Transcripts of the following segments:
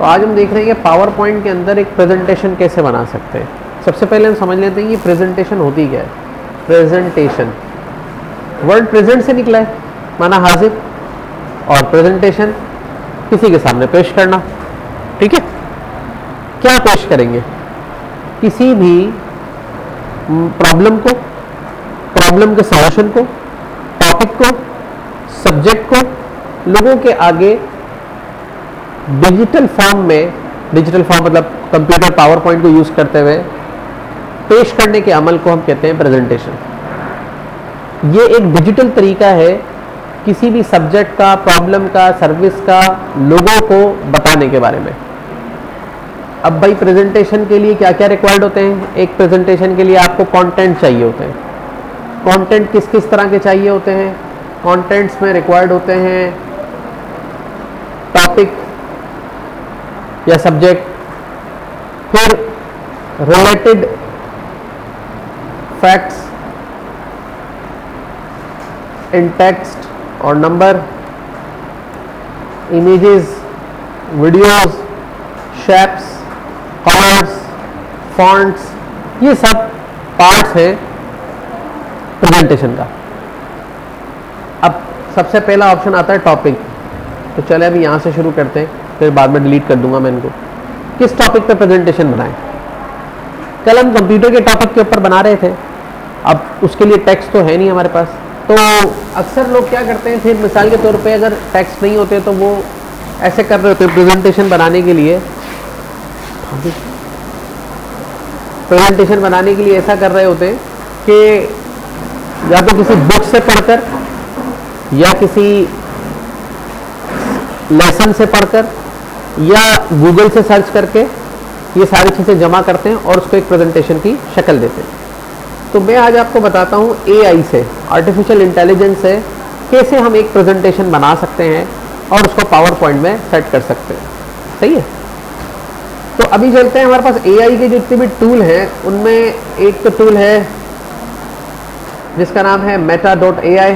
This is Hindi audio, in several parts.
तो आज हम देख रहे हैं कि पावर पॉइंट के अंदर एक प्रेजेंटेशन कैसे बना सकते हैं। सबसे पहले हम समझ लेते हैं कि प्रेजेंटेशन होती क्या है। प्रेजेंटेशन वर्ड प्रेजेंट से निकला है, माना हाजिर, और प्रेजेंटेशन किसी के सामने पेश करना। ठीक है, क्या पेश करेंगे? किसी भी प्रॉब्लम को, प्रॉब्लम के सॉल्यूशन को, टॉपिक को, सब्जेक्ट को लोगों के आगे डिजिटल फॉर्म में, डिजिटल फॉर्म मतलब कंप्यूटर पावर पॉइंट को यूज करते हुए पेश करने के अमल को हम कहते हैं प्रेजेंटेशन। ये एक डिजिटल तरीका है किसी भी सब्जेक्ट का, प्रॉब्लम का, सर्विस का लोगों को बताने के बारे में। अब भाई प्रेजेंटेशन के लिए क्या क्या रिक्वायर्ड होते हैं? एक प्रेजेंटेशन के लिए आपको कंटेंट चाहिए होते हैं। कंटेंट किस किस तरह के चाहिए होते हैं? कंटेंट्स में रिक्वायर्ड होते हैं टॉपिक या सब्जेक्ट, फिर रिलेटेड फैक्ट्स इन टेक्स्ट और number, images, videos, shapes, colours, fonts, ये सब पार्ट्स हैं प्रेजेंटेशन का। अब सबसे पहला ऑप्शन आता है टॉपिक। तो चले अभी यहाँ से शुरू करते हैं, फिर बाद में डिलीट कर दूंगा मैं इनको। किस टॉपिक पे प्रेजेंटेशन बनाएं? कल हम कंप्यूटर के टॉपिक के ऊपर बना रहे थे, अब उसके लिए टेक्स्ट तो है नहीं हमारे पास। तो अक्सर लोग क्या करते हैं, फिर मिसाल के तौर पे अगर टेक्स्ट नहीं होते तो वो ऐसे कर रहे होते हैं प्रेजेंटेशन बनाने के लिए। प्रेजेंटेशन बनाने के लिए ऐसा कर रहे होते हैं कि या तो किसी बुक से पढ़कर या किसी लेसन से पढ़कर या गूगल से सर्च करके ये सारी चीज़ें जमा करते हैं और उसको एक प्रेजेंटेशन की शक्ल देते हैं। तो मैं आज आपको बताता हूँ AI से, आर्टिफिशियल इंटेलिजेंस से कैसे हम एक प्रेजेंटेशन बना सकते हैं और उसको पावर पॉइंट में सेट कर सकते हैं। सही है, तो अभी चलते हैं। हमारे पास AI के जितने भी टूल हैं उनमें एक तो टूल है जिसका नाम है meta.ai।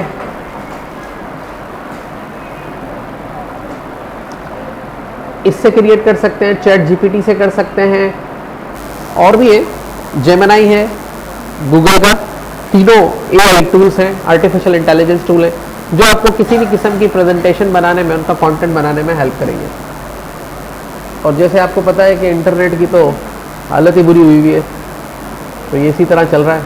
इससे क्रिएट कर सकते हैं, चैट GPT से कर सकते हैं, और भी है, जेमिनी है, गूगल का। तीनों AI टूल्स हैं, आर्टिफिशियल इंटेलिजेंस टूल है, जो आपको किसी भी किस्म की प्रेजेंटेशन बनाने में, उनका कंटेंट बनाने में हेल्प करेंगे। और जैसे आपको पता है कि इंटरनेट की तो हालत ही बुरी हुई हुई है, तो ये इसी तरह चल रहा है।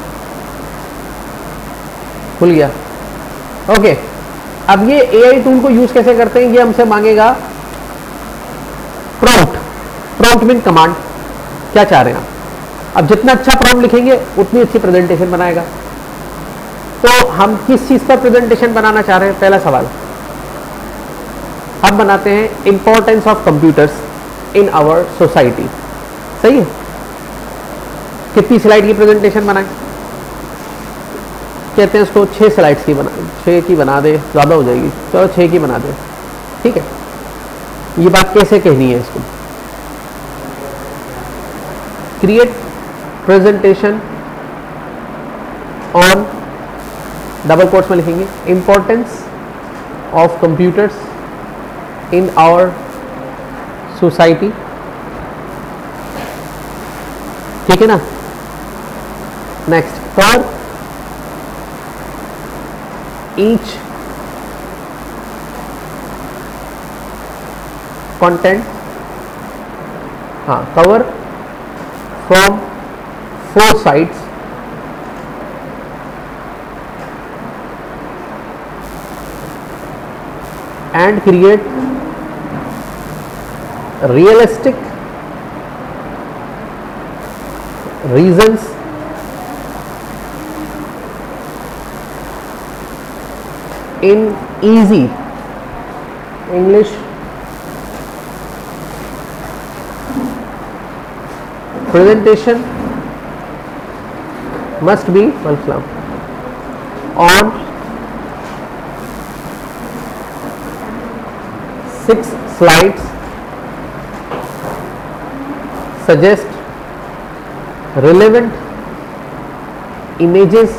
खुल गया, ओके। अब ये AI टूल को यूज कैसे करते हैं, ये हमसे मांगेगा प्रॉम्प्ट। प्रॉम्प्ट मीन कमांड, क्या चाह रहे हैं आप। अब जितना अच्छा प्रॉम्प्ट लिखेंगे उतनी अच्छी प्रेजेंटेशन बनाएगा। तो हम किस चीज पर प्रेजेंटेशन बनाना चाह रहे हैं? पहला सवाल हम बनाते हैं importance of computers in our society. सही है, कितनी स्लाइड की प्रेजेंटेशन बनाएं? कहते हैं उसको 6 स्लाइड्स की बना, 6 की बना दे, ज़्यादा हो जाएगी, चलो 6 की बना दे। ठीक है, ये बात कैसे कहनी है इसको? Create presentation on, double quotes में लिखेंगे, importance of computers in our society. ठीक है ना। नेक्स्ट, फॉर ईच कंटेंट, हाँ, cover from 4 sides and create realistic reasons in easy English presentation must be on 6 slides. Suggest relevant images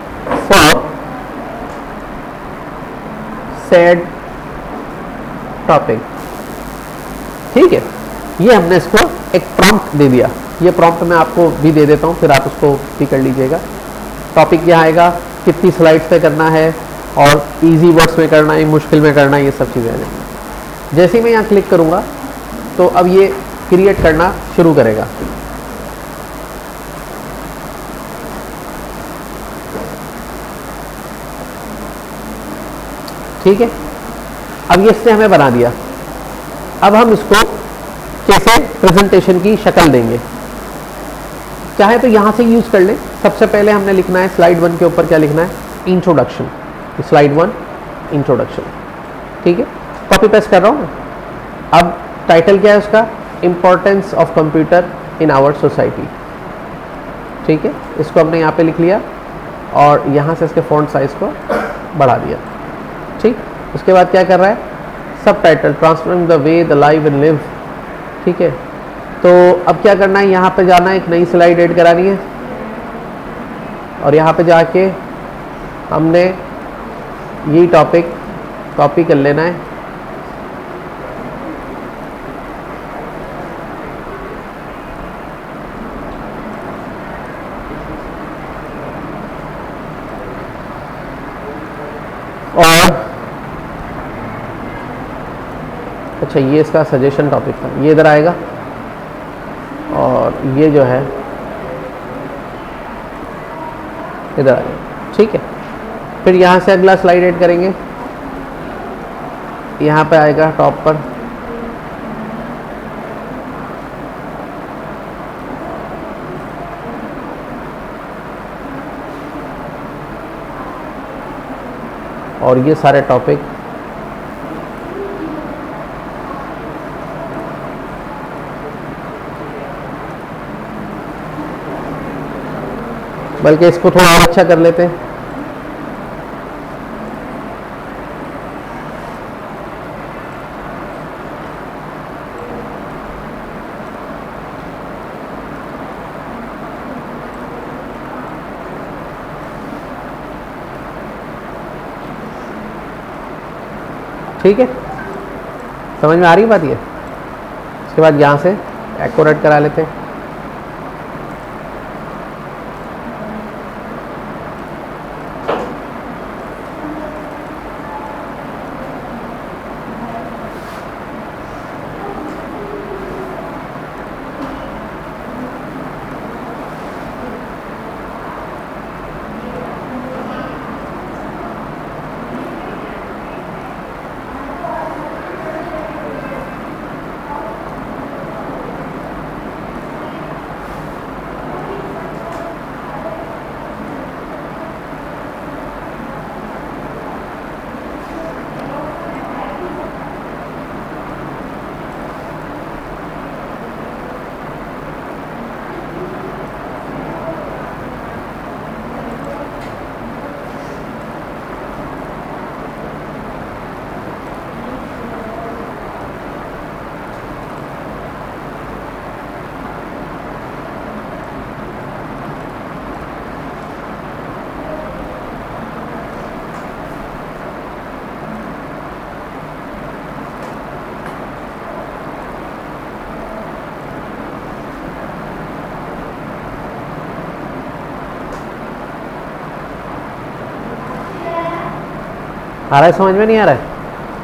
for said topic, ठीक है। ये हमने इसको एक प्रॉम्प्ट दे दिया, ये प्रॉम्प्ट मैं आपको भी दे देता हूँ, फिर आप उसको भी कर लीजिएगा। टॉपिक क्या आएगा, कितनी स्लाइड्स पे करना है और इजी वर्ड्स में करना है, मुश्किल में करना है, ये सब चीज़ें आ जाएंगी। जैसे ही मैं यहाँ क्लिक करूँगा तो अब ये क्रिएट करना शुरू करेगा। ठीक है, अब ये इसने हमें बना दिया। अब हम इसको कैसे प्रेजेंटेशन की शक्ल देंगे, चाहे तो यहाँ से यूज़ कर लें। सबसे पहले हमने लिखना है स्लाइड 1 के ऊपर क्या लिखना है, इंट्रोडक्शन। स्लाइड 1 इंट्रोडक्शन, ठीक है, कॉपी पेस्ट कर रहा हूँ। अब टाइटल क्या है उसका, importance of computer in our society, ठीक है, इसको हमने यहाँ पे लिख लिया और यहाँ से इसके फॉन्ट साइज को बढ़ा दिया, ठीक। उसके बाद क्या कर रहा है, सब title transforming the way the live and live, ठीक है। तो अब क्या करना है, यहाँ पे जाना है, एक नई स्लाइड ऐड करानी है और यहाँ पे जाके हमने यही टॉपिक कॉपी कर लेना है। और अच्छा, ये इसका सजेशन टॉपिक था, ये इधर आएगा और ये जो है इधर आ जाएगा, ठीक है। फिर यहाँ से अगला स्लाइड ऐड करेंगे, यहाँ पे आएगा टॉप पर, और ये सारे टॉपिक बल्कि इसको थोड़ा और अच्छा कर लेते हैं। ठीक है, समझ में आ रही बात ये। इसके बाद यहाँ से एक्यूरेट करा लेते हैं। आ रहा है, समझ में नहीं आ रहा है?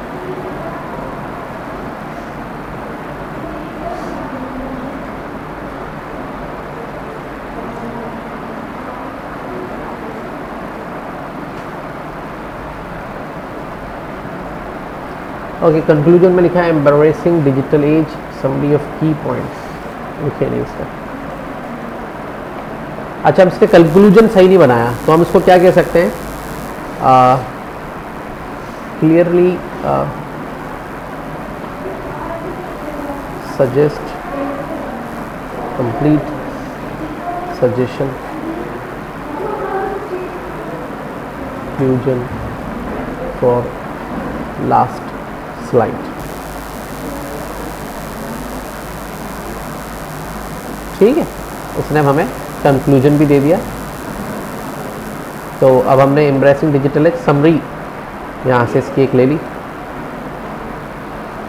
ओके, कंक्लूजन में लिखा है embracing digital age, summary of key points लिखे नहीं इसका। अच्छा, हम इसके कंक्लूजन सही नहीं बनाया, तो हम इसको क्या कह सकते हैं, clearly suggest complete suggestion conclusion for last slide। ठीक है, इसने हमें कंक्लूजन भी दे दिया। तो अब हमने एम्ब्रेसिंग डिजिटल एज समरी यहाँ से इसकी एक ले ली।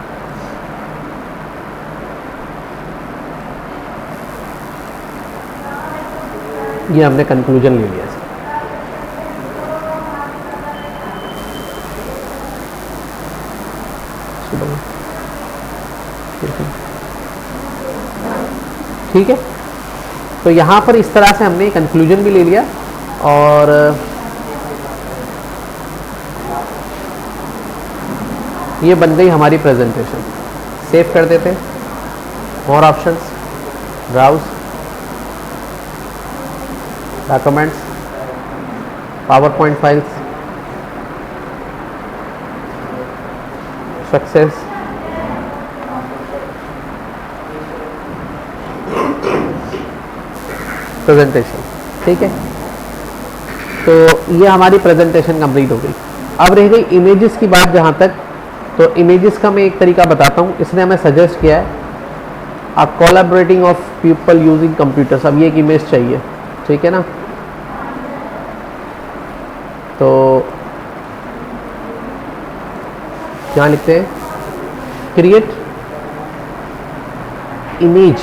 ये हमने कंक्लूजन ले लिया। ठीक है, तो यहाँ पर इस तरह से हमने कंक्लूजन भी ले लिया और ये बन गई हमारी प्रेजेंटेशन। सेव कर देते, more options, browse, documents, PowerPoint files, success, presentation. ठीक है, तो ये हमारी प्रेजेंटेशन कंप्लीट हो गई। अब रह गई इमेजेस की बात जहाँ तक, तो इमेजेस का मैं एक तरीका बताता हूँ। इसने हमें सजेस्ट किया है a collaborating of people using computers. अब ये एक इमेज चाहिए, ठीक है ना, तो यहाँ लिखते हैं create image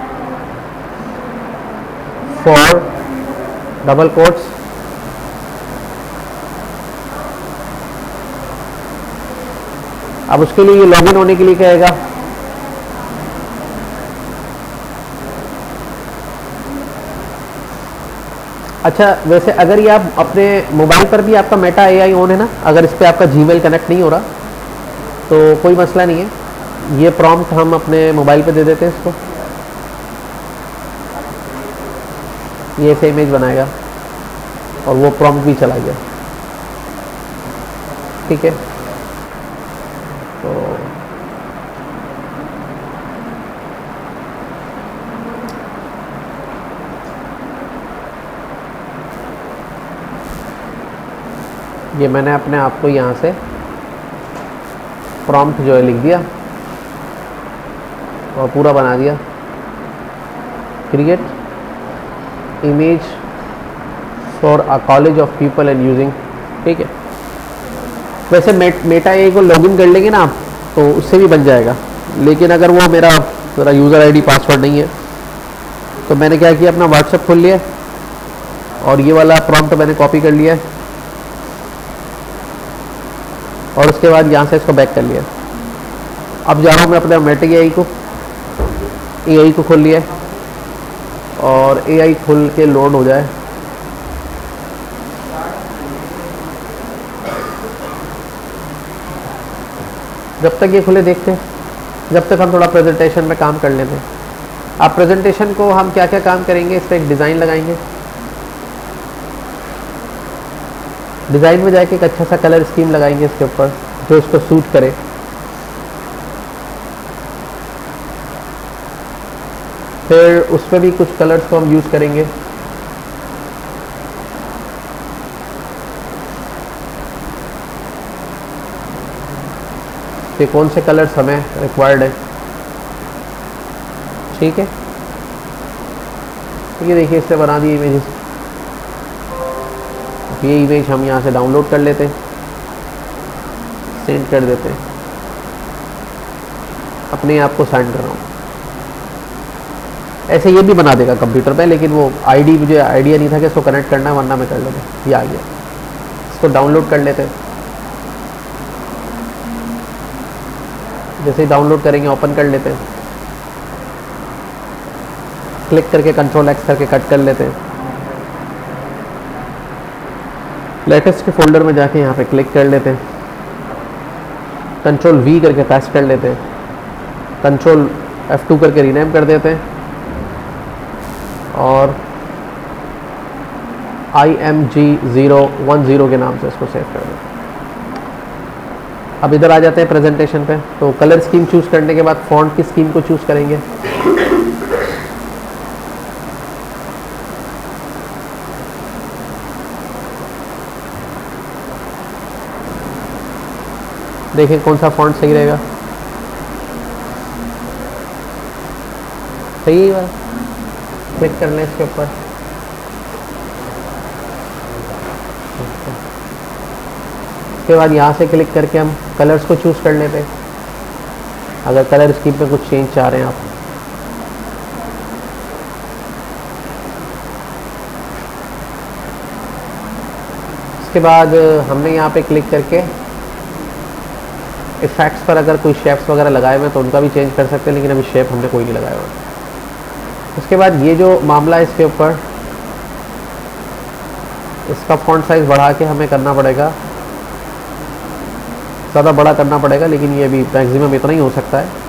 for double quotes अब उसके लिए ये लॉगिन होने के लिए कहेगा। अच्छा, वैसे अगर ये आप अपने मोबाइल पर भी आपका मेटा एआई ऑन है ना, अगर इस पर आपका जीमेल कनेक्ट नहीं हो रहा तो कोई मसला नहीं है। ये प्रॉम्प्ट हम अपने मोबाइल पे दे देते हैं इसको, ये ऐसे इमेज बनाएगा और वो प्रॉम्प्ट भी चला गया। ठीक है, तो ये मैंने अपने आप को यहाँ से प्रॉम्प्ट जो है लिख दिया और पूरा बना दिया। Create image for a college of people and using. ठीक है, वैसे मेटा एआई को लॉगिन कर लेंगे ना आप तो उससे भी बन जाएगा, लेकिन अगर वो मेरा यूज़र आईडी पासवर्ड नहीं है तो मैंने क्या किया, अपना व्हाट्सएप खोल लिया और ये वाला प्रॉम्प्ट मैंने कॉपी कर लिया और उसके बाद यहाँ से इसको बैक कर लिया। अब जा रहा हूँ मैं अपने मेटा एआई को खोल लिया और एआई खुल के लोड हो जाए। जब तक ये खुले देखते हैं, जब तक हम थोड़ा प्रेजेंटेशन में काम कर लेते हैं। अब प्रेजेंटेशन को हम क्या क्या काम करेंगे, इस पर एक डिज़ाइन लगाएंगे। डिज़ाइन में जाके एक अच्छा सा कलर स्कीम लगाएंगे इसके ऊपर जो इसको सूट करे। फिर उसमें भी कुछ कलर्स को हम यूज़ करेंगे। कि कौन से कलर्स हमें रिक्वायर्ड है। ठीक है, ये देखिए इससे बना दी इमेजेस। ये इमेज हम यहाँ से डाउनलोड कर लेते हैं, सेंड कर देते हैं। अपने आप को सेंड कर रहा हूँ, ऐसे ये भी बना देगा कंप्यूटर पे, लेकिन वो आईडी मुझे आइडिया नहीं था कि इसको कनेक्ट करना है, वरना मैं कर लेता। ये आ गया, इसको डाउनलोड कर लेते हैं। जैसे ही डाउनलोड करेंगे ओपन कर लेते हैं, क्लिक करके कंट्रोल एक्स करके कट कर लेते हैं। लेटेस्ट के फोल्डर में जाके यहाँ पे क्लिक कर लेते हैं, कंट्रोल वी करके पेस्ट कर लेते हैं, कंट्रोल F2 करके रीनेम कर देते हैं और IMG010 के नाम से इसको सेव कर देते हैं। अब इधर आ जाते हैं प्रेजेंटेशन पे। तो कलर स्कीम चूज करने के बाद फॉन्ट की स्कीम को चूज करेंगे। देखें कौन सा फॉन्ट सही रहेगा। सही है, क्लिक कर लें इसके ऊपर। उसके बाद यहाँ से क्लिक करके हम कलर्स को चूज़ कर लेते हैं, अगर कलर स्कीम पे कुछ चेंज चाह रहे हैं आप। उसके बाद हमने यहाँ पे क्लिक करके इफेक्ट्स पर अगर कोई शेप्स वगैरह लगाए हुए तो उनका भी चेंज कर सकते हैं, लेकिन अभी शेप हमने कोई नहीं लगाया हुआ। उसके बाद ये जो मामला है इसके ऊपर इसका फॉन्ट साइज बढ़ा के हमें करना पड़ेगा, ज़्यादा बड़ा करना पड़ेगा, लेकिन ये भी मैक्सिमम इतना ही हो सकता है।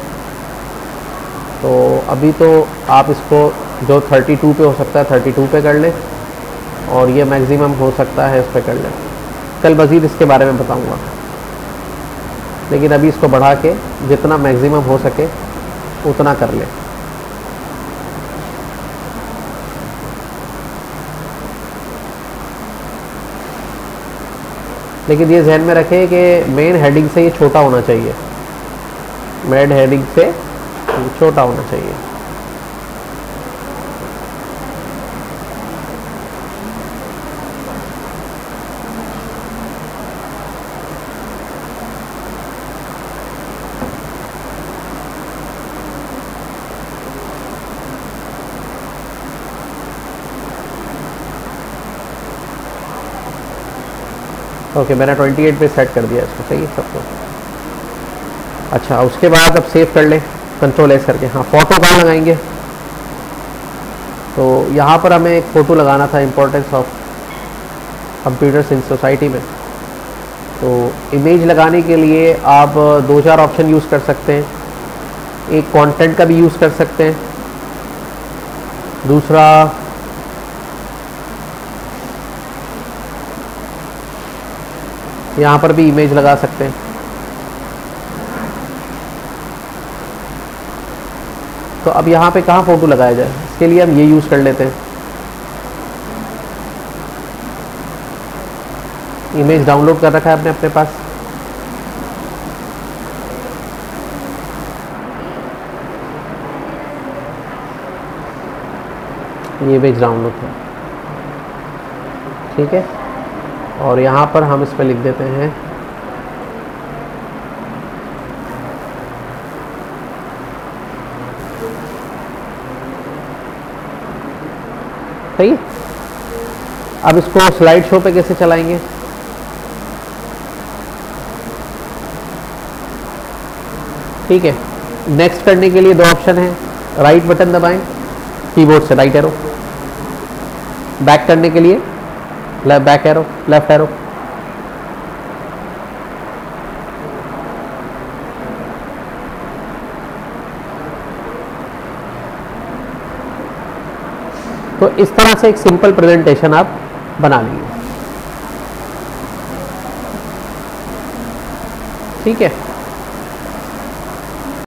तो अभी तो आप इसको जो 32 पे हो सकता है 32 पे कर लें, और ये मैक्सिमम हो सकता है इस पे कर लें। कल मज़ीद इसके बारे में बताऊंगा, लेकिन अभी इसको बढ़ा के जितना मैक्सिमम हो सके उतना कर लें। लेकिन ये जहन में रखें कि मेन हेडिंग से ये छोटा होना चाहिए, मेन हेडिंग से छोटा होना चाहिए। ओके, मैंने 28 पे सेट कर दिया इसको, सही है सबको। अच्छा, उसके बाद अब सेव कर लें कंट्रोल एस करके। हाँ, फ़ोटो कहाँ लगाएंगे? तो यहाँ पर हमें एक फ़ोटो लगाना था, importance of computers in society में। तो इमेज लगाने के लिए आप 2-4 ऑप्शन यूज़ कर सकते हैं। एक कंटेंट का भी यूज़ कर सकते हैं, दूसरा यहाँ पर भी इमेज लगा सकते हैं। तो अब यहाँ पे कहाँ फ़ोटो लगाया जाए, इसके लिए हम ये यूज़ कर लेते हैं, इमेज डाउनलोड कर रखा है आपने अपने पास। ये इमेज डाउनलोड है, ठीक है। और यहाँ पर हम इस पर लिख देते हैं सही। अब इसको स्लाइड शो पे कैसे चलाएंगे? ठीक है, नेक्स्ट करने के लिए 2 ऑप्शन है, राइट बटन दबाएं कीबोर्ड से, राइट एरो। बैक करने के लिए बैक एरो, लेफ्ट एरो। तो इस तरह से एक सिंपल प्रेजेंटेशन आप बना लीजिए, ठीक है।